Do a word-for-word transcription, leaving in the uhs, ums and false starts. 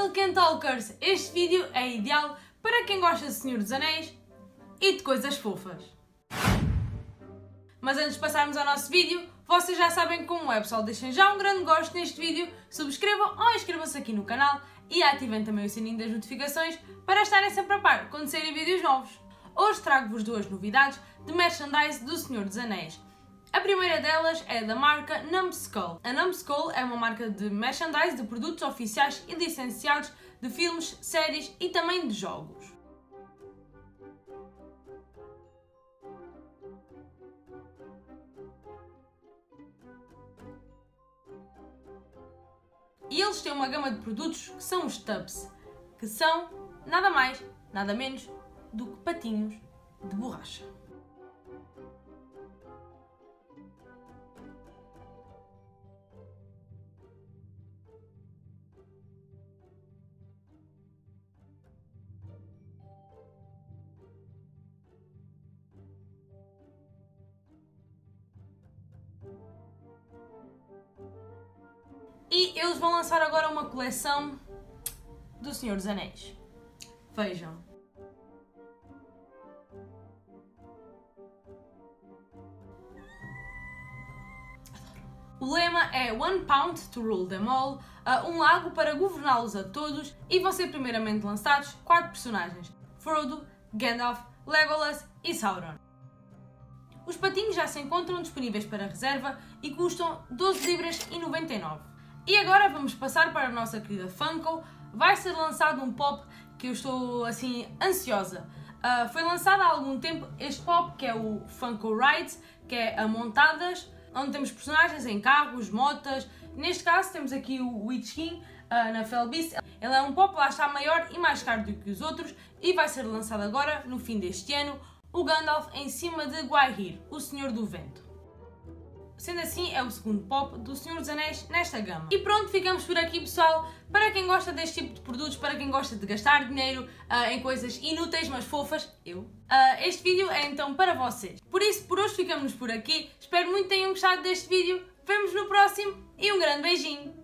Tolkien Talkers! Este vídeo é ideal para quem gosta de Senhor dos Anéis e de coisas fofas. Mas antes de passarmos ao nosso vídeo, vocês já sabem como é, pessoal. Deixem já um grande gosto neste vídeo, subscrevam ou inscrevam-se aqui no canal e ativem também o sininho das notificações para estarem sempre a par quando saírem vídeos novos. Hoje trago-vos duas novidades de merchandise do Senhor dos Anéis. A primeira delas é da marca Numskull. A Numskull é uma marca de merchandise de produtos oficiais e licenciados de filmes, séries e também de jogos. E eles têm uma gama de produtos que são os tubs, que são nada mais, nada menos do que patinhos de borracha. E eles vão lançar agora uma coleção do Senhor dos Anéis. Vejam. O lema é One Pound to Rule Them All, uh, um lago para governá-los a todos, e vão ser primeiramente lançados quatro personagens: Frodo, Gandalf, Legolas e Sauron. Os patinhos já se encontram disponíveis para reserva e custam doze libras e noventa e nove. E agora vamos passar para a nossa querida Funko. Vai ser lançado um pop que eu estou assim ansiosa. Uh, foi lançado há algum tempo este pop, que é o Funko Rides, que é a montadas, onde temos personagens em carros, motas. Neste caso temos aqui o Witch King uh, na Felbeast. Ele é um pop, lá está, maior e mais caro do que os outros, e vai ser lançado agora, no fim deste ano, o Gandalf em cima de Gwaihir, o Senhor do Vento. Sendo assim, é o segundo pop do Senhor dos Anéis nesta gama. E pronto, ficamos por aqui, pessoal. Para quem gosta deste tipo de produtos, para quem gosta de gastar dinheiro uh, em coisas inúteis, mas fofas, eu, uh, este vídeo é então para vocês. Por isso, por hoje ficamos por aqui. Espero muito que tenham gostado deste vídeo. Vemo-nos no próximo e um grande beijinho!